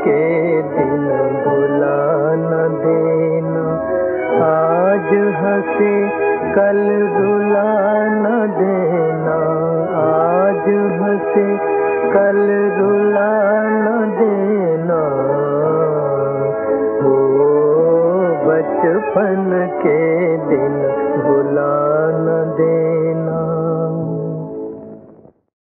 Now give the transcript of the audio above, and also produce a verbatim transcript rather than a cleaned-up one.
के दिन भुला न देना, आज हंसे कल रुला न देना, आज हंसे कल रुला न देना, हो बचपन के दिन भुला न देना।